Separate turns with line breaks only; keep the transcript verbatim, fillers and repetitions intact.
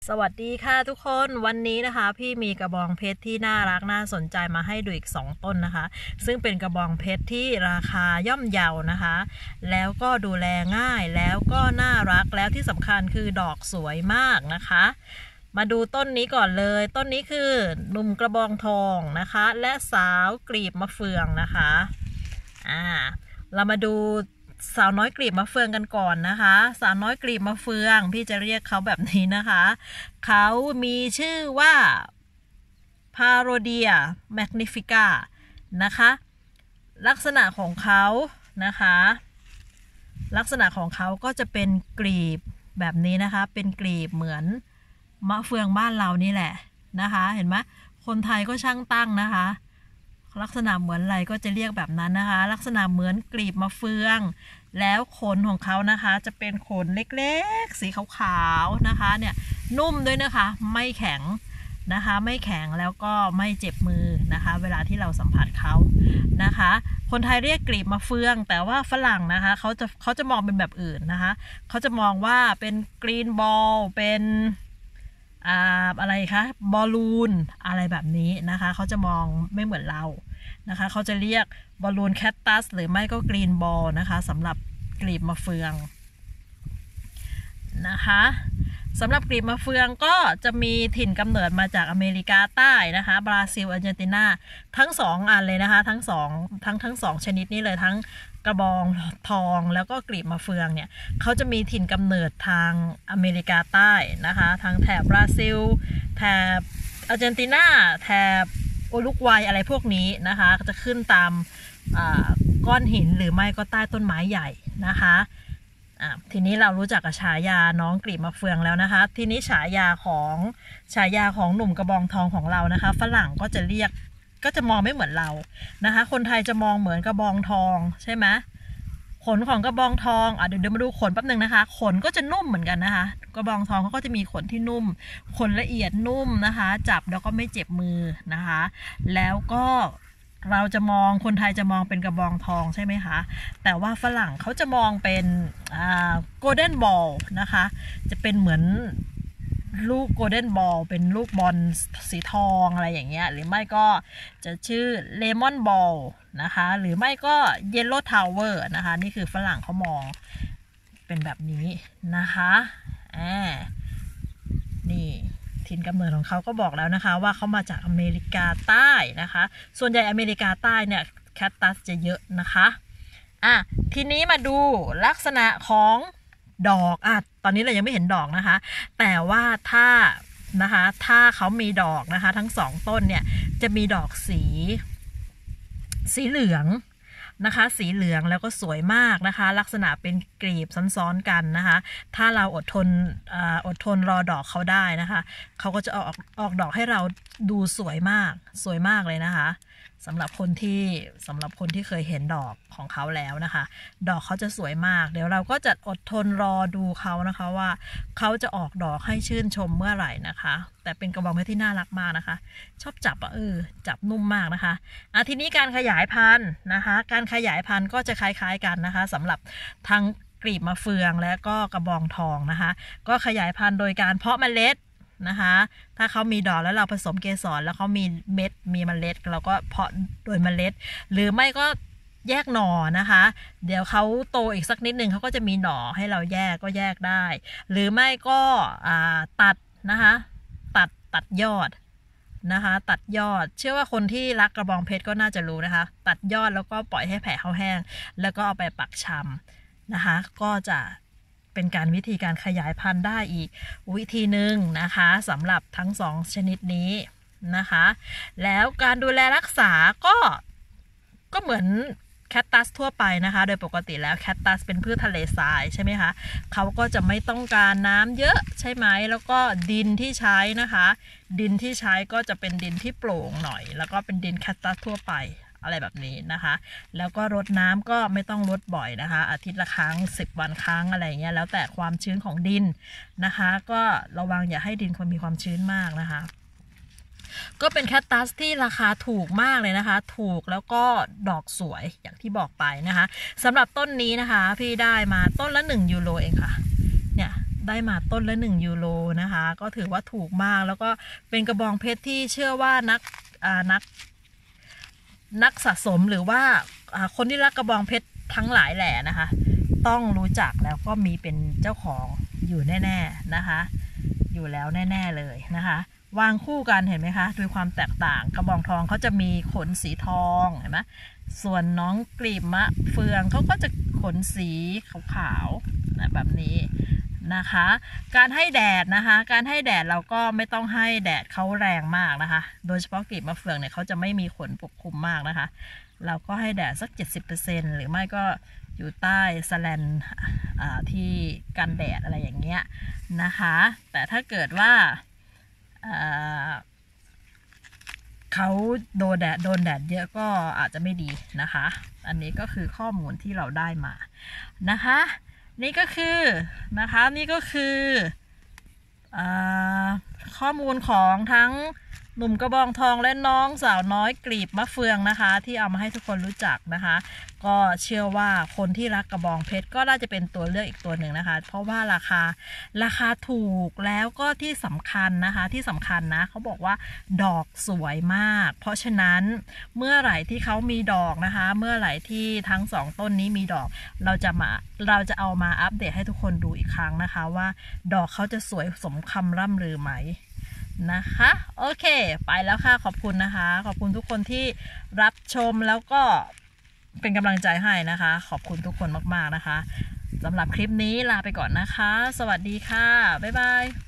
สวัสดีค่ะทุกคนวันนี้นะคะพี่มีกระบองเพชรที่น่ารักน่าสนใจมาให้ดูอีกสองต้นนะคะซึ่งเป็นกระบองเพชรที่ราคาย่อมเยานะคะแล้วก็ดูแลง่ายแล้วก็น่ารักแล้วที่สำคัญคือดอกสวยมากนะคะมาดูต้นนี้ก่อนเลยต้นนี้คือหนุ่มกระบองทองนะคะและสาวกลีบมะเฟืองนะคะอ่าเรามาดูสาวน้อยกลีบมะเฟืองกันก่อนนะคะสาวน้อยกลีบมะเฟืองพี่จะเรียกเขาแบบนี้นะคะเขามีชื่อว่า Parodia magnifica นะคะลักษณะของเขานะคะลักษณะของเขาก็จะเป็นกลีบแบบนี้นะคะเป็นกลีบเหมือนมะเฟืองบ้านเรานี่แหละนะคะเห็นไหมคนไทยก็ช่างตั้งนะคะลักษณะเหมือนอะไรก็จะเรียกแบบนั้นนะคะลักษณะเหมือนกลีบมะเฟืองแล้วขนของเขานะคะจะเป็นขนเล็กๆสีขาวๆนะคะเนี่ยนุ่มด้วยนะคะไม่แข็งนะคะไม่แข็งแล้วก็ไม่เจ็บมือนะคะเวลาที่เราสัมผัสเขานะคะคนไทยเรียกกลีบมะเฟืองแต่ว่าฝรั่งนะคะเขาจะเขาจะมองเป็นแบบอื่นนะคะเขาจะมองว่าเป็นกรีนบอลเป็นอ่าอะไรคะบอลลูนอะไรแบบนี้นะคะเขาจะมองไม่เหมือนเรานะคะเขาจะเรียกบอลลูนแคคตัสหรือไม่ก็กรีนบอลนะคะสำหรับกลีบมะเฟืองนะคะสำหรับกลีบมะเฟืองก็จะมีถิ่นกำเนิดมาจากอเมริกาใต้นะคะบราซิลอาร์เจนตินาทั้งสองอันเลยนะคะทั้งสองทั้งทั้งสองชนิดนี้เลยทั้งกระบองทองแล้วก็กลีบมะเฟืองเนี่ยเขาจะมีถิ่นกำเนิดทางอเมริกาใต้นะคะทางแถบบราซิลแถบอาร์เจนตินาแถบโอรุกวัยอะไรพวกนี้นะคะจะขึ้นตามก้อนหินหรือไม่ก็ใต้ต้นไม้ใหญ่นะคะทีนี้เรารู้จักกับฉายาน้องกลีบมะเฟืองแล้วนะคะทีนี้ฉายาของฉายาของหนุ่มกระบองทองของเรานะคะฝรั่งก็จะเรียกก็จะมองไม่เหมือนเรานะคะคนไทยจะมองเหมือนกระบองทองใช่ไหมขนของกระบองทองอ่ะเดี๋ยวเดี๋ยวมาดูขนแป๊บนึงนะคะขนก็จะนุ่มเหมือนกันนะคะกระบองทองเขาก็จะมีขนที่นุ่มขนละเอียดนุ่มนะคะจับแล้วก็ไม่เจ็บมือนะคะแล้วก็เราจะมองคนไทยจะมองเป็นกระบองทองใช่ไหมคะแต่ว่าฝรั่งเขาจะมองเป็นอ่าโกลเด้นบอลนะคะจะเป็นเหมือนลูกโกลเด้นบอลเป็นลูกบอลสีทองอะไรอย่างเงี้ยหรือไม่ก็จะชื่อเลมอนบอลนะคะหรือไม่ก็เยลโล่ทาวเวอร์นะคะนี่คือฝรั่งเขามองเป็นแบบนี้นะคะอ่านี่ถิ่นกำเนิดของเขาก็บอกแล้วนะคะว่าเขามาจากอเมริกาใต้นะคะส่วนใหญ่อเมริกาใต้เนี่ยแคคตัสจะเยอะนะคะอ่ะทีนี้มาดูลักษณะของดอกอ่ะตอนนี้เรายังไม่เห็นดอกนะคะแต่ว่าถ้านะคะถ้าเขามีดอกนะคะทั้งสองต้นเนี่ยจะมีดอกสีสีเหลืองนะคะสีเหลืองแล้วก็สวยมากนะคะลักษณะเป็นกลีบซ้อนๆกันนะคะถ้าเราอดทนออดทนรอดอกเขาได้นะคะเขาก็จะออกออกดอกให้เราดูสวยมากสวยมากเลยนะคะสำหรับคนที่สำหรับคนที่เคยเห็นดอกของเขาแล้วนะคะดอกเขาจะสวยมากเดี๋ยวเราก็จะอดทนรอดูเขานะคะว่าเขาจะออกดอกให้ชื่นชมเมื่อไหร่นะคะแต่เป็นกระบองเพชรที่น่ารักมากนะคะชอบจับอ่ะเออจับนุ่มมากนะคะอ่ะทีนี้การขยายพันธุ์นะคะการขยายพันธุ์ก็จะคล้ายๆกันนะคะสำหรับทั้งกลีบมะเฟืองและก็กระบองทองนะคะก็ขยายพันธุ์โดยการเพาะเมล็ดนะคะถ้าเขามีดอกแล้วเราผสมเกสรแล้วเขามีเม็ดมีเมล็ดเราก็เพาะโดยเมล็ดหรือไม่ก็แยกหน่อนะคะเดี๋ยวเขาโตอีกสักนิดนึงเขาก็จะมีหน่อให้เราแยกก็แยกได้หรือไม่ก็ตัดนะคะตัดตัดยอดนะคะตัดยอดเชื่อว่าคนที่รักกระบองเพชรก็น่าจะรู้นะคะตัดยอดแล้วก็ปล่อยให้แผ่เขาแห้งแล้วก็เอาไปปักชำนะคะก็จะเป็นการวิธีการขยายพันธุ์ได้อีกวิธีหนึ่งนะคะสำหรับทั้งสองชนิดนี้นะคะแล้วการดูแลรักษาก็ก็เหมือนแคคตัสทั่วไปนะคะโดยปกติแล้วแคคตัสเป็นพืชทะเลทรายใช่ไหมคะเขาก็จะไม่ต้องการน้ำเยอะใช่ไหมแล้วก็ดินที่ใช้นะคะดินที่ใช้ก็จะเป็นดินที่โปร่งหน่อยแล้วก็เป็นดินแคคตัสทั่วไปอะไรแบบนี้นะคะแล้วก็รดน้ำก็ไม่ต้องรดบ่อยนะคะอาทิตย์ละครั้งสิบวันครั้งอะไรเงี้ยแล้วแต่ความชื้นของดินนะคะก็ระวังอย่าให้ดินคนมีความชื้นมากนะคะก็เป็นแคคตัสที่ราคาถูกมากเลยนะคะถูกแล้วก็ดอกสวยอย่างที่บอกไปนะคะสำหรับต้นนี้นะคะพี่ได้มาต้นละหนึ่งยูโรเองค่ะเนี่ยได้มาต้นละหนึ่งยูโรนะคะก็ถือว่าถูกมากแล้วก็เป็นกระบองเพชรที่เชื่อว่านักอ่านักนักสะสมหรือว่าคนที่รักกระบองเพชรทั้งหลายแหล่นะคะต้องรู้จักแล้วก็มีเป็นเจ้าของอยู่แน่ๆนะคะอยู่แล้วแน่ๆเลยนะคะวางคู่กันเห็นไหมคะโดยความแตกต่างกระบองทองเขาจะมีขนสีทองเห็นไหมส่วนน้องกลีบมะเฟืองเขาก็จะขนสีขาวๆนะแบบนี้นะคะการให้แดดนะคะการให้แดดเราก็ไม่ต้องให้แดดเขาแรงมากนะคะโดยเฉพาะกลีบมะเฟืองเนี่ยเขาจะไม่มีขนปกคลุมมากนะคะเราก็ให้แดดสัก เจ็ดสิบเปอร์เซ็นต์ หรือไม่ก็อยู่ใต้สแลนที่กันแดดอะไรอย่างเงี้ยนะคะแต่ถ้าเกิดว่าเขาโดนแดดโดนแดดเยอะก็อาจจะไม่ดีนะคะอันนี้ก็คือข้อมูลที่เราได้มานะคะนี่ก็คือนะคะนี่ก็คืออข้อมูลของทั้งหนุ่มกระบองทองและน้องสาวน้อยกลีบมะเฟืองนะคะที่เอามาให้ทุกคนรู้จักนะคะก็เชื่อว่าคนที่รักกระบองเพชรก็น่าจะเป็นตัวเลือกอีกตัวหนึ่งนะคะเพราะว่าราคาราคาถูกแล้วก็ที่สำคัญนะคะที่สำคัญนะเขาบอกว่าดอกสวยมากเพราะฉะนั้นเมื่อไหร่ที่เขามีดอกนะคะเมื่อไหร่ที่ทั้งสองต้นนี้มีดอกเราจะมาเราจะเอามาอัปเดตให้ทุกคนดูอีกครั้งนะคะว่าดอกเขาจะสวยสมคำร่ำลือไหมนะคะโอเคไปแล้วค่ะขอบคุณนะคะขอบคุณทุกคนที่รับชมแล้วก็เป็นกำลังใจให้นะคะขอบคุณทุกคนมากๆนะคะสำหรับคลิปนี้ลาไปก่อนนะคะสวัสดีค่ะบ๊ายบาย